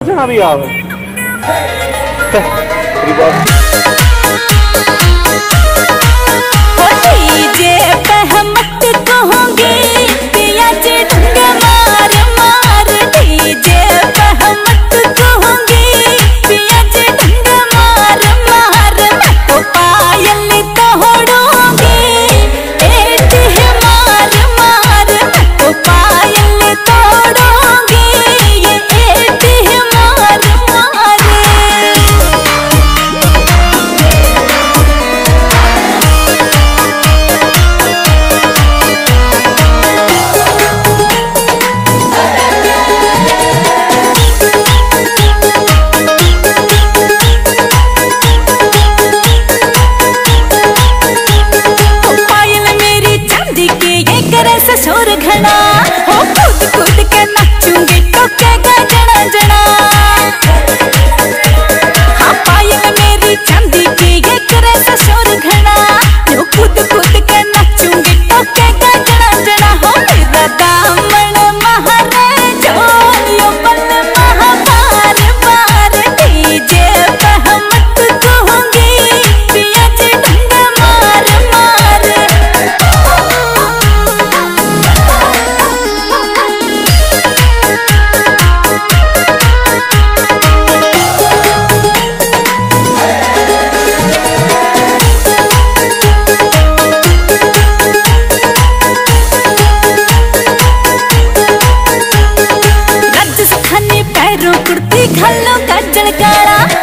जहाँ भी आवे डीजे पे हम मत कहूँगी पिया जी ढंग मार मार। डीजे पे हम मत कहूँगी पिया जी ढंग मार मार। मैं तो पायल तोड़ूंगी एटी मार मार। मैं तो पायल तोड़ूंगी ये एटी मार मार। शोर घना हो कूद कूद के नाचूंगी टोकेगा जना जना। हाँ पायल मेरी चांदी की ये करे से शोर घना हो कूद कूद के नाचूंगी टोकेगा जना जना। हो मेरा दामन महारे झोलियों बन महाबार बार। डीजे पे हम मत कहूँगी पिया जी ढंग मार मार। पैरों कुर्ती घालो काजल काला